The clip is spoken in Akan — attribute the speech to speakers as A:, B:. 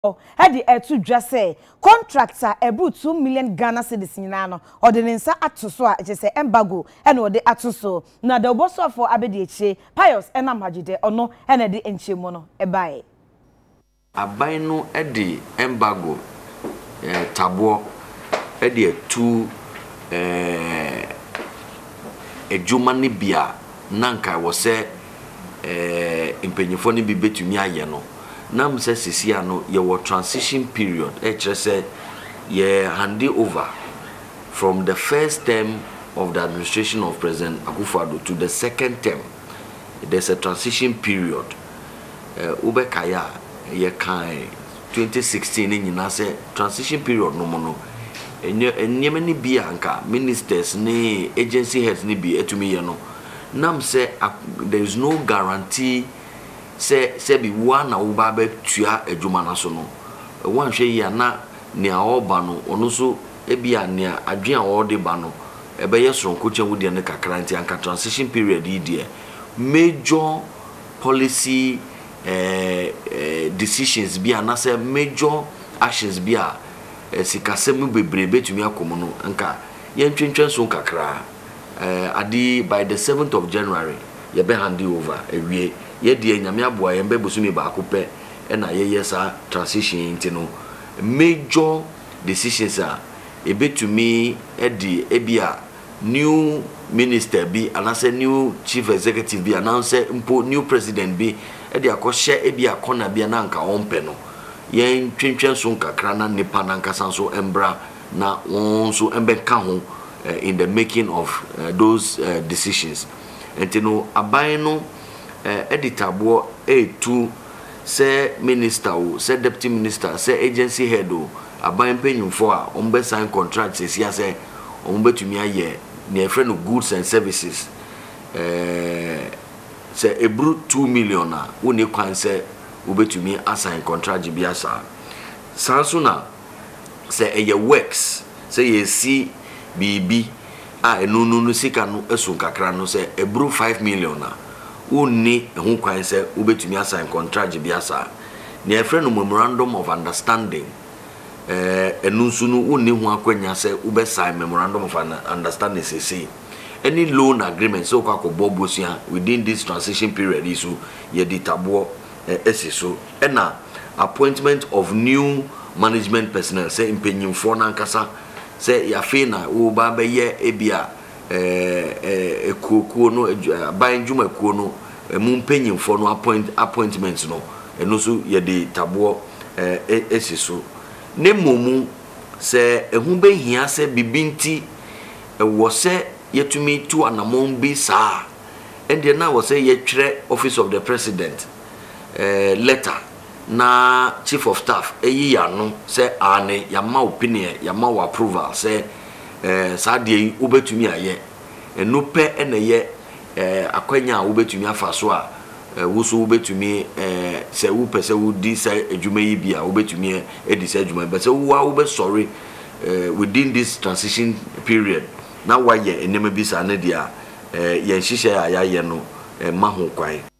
A: Hedi etu dwa say contractor ebu 2 million Ghana cedis nyina no ordinance atoso a je embargo e na ode atoso na the boss of abedi eche Pius enamagide ono e na de enchemo no e bae
B: aban no e de embargo tabo e de etu ejuma ni bia nanka wo se impenyefo ni bi betumi aye no nam se sisia no ye wo transition period kire se ye hand over from the first term of the administration of President Akufo-Addo to the second term. There's a transition period. Ubekaya ye kai 2016 nyina se transition period no mono enyeme ni bi anka ministers ni agency heads ni bi etumi ye no nam se there is no guarantee se bi wana uba be tua adwuma na so no wan hwe ya na ne aoba no ono so ebia ne adwen a wo de ba no ebe ye soronko chenwu de ne kakra nti anka transition period yi de major policy decisions bia na se major actions bia sikasemu bebre betumi akomo no anka ye ntwentwen so kakra adi by the 7th of January ye be hand over ewie ye die nyame aboa ye mbebusumi ba akopɛ na ye yesa transition nti no major decisions are ebetumi edi ebia new minister bi anase new chief executive bi announce mpo new president bi edi akɔhye ebia kona bi na nka ompe no ye twentwen so kakra na nipa na nka sanso embra na won so embeka ho in the making of those decisions enti no aban no editabo A2 say minister o say deputy minister say agency head o aban penyimfo a ombe sign contract say say ombetumi aye ne friend of goods and services say ebru 2 million a woni kwan say obetumi assign contract bi asa sanso na say eye works say ye see bibi a enunu sika no esun kakra no say ebru 5 million a woni ehun kwan se ubetumi assign contract bi asa ne efre no memorandum of understanding enunsu no woni hu akwanya se ube sign memorandum of understanding say any loan agreement so kwa bobosia within this transition period isu ye ditabo esiso na appointment of new management personnel say impenyimfo na nkasa say ya fe na wo ba be ye ebia ekuokuo no ban dwuma ekuo no mumpenyimfo no appointments no eno so ye de tabo esiso ne momu se ehun be hia se bibinti wo se yetumi tu anamon bi saa ende na wo se ye twere office of the president letter na chief of staff eyi ya no se ane ya ma opinion ya ma approval se saa de obetumi aye eno pe ene ye akwanya obetumi afa so a wuso obetumi se wo pese wo di se adwuma yi bia obetumi edi se adwuma be se wo a wo be sorry within this transition period na why enema bi sa na dia ye nhihye ya ye no ma ho kwan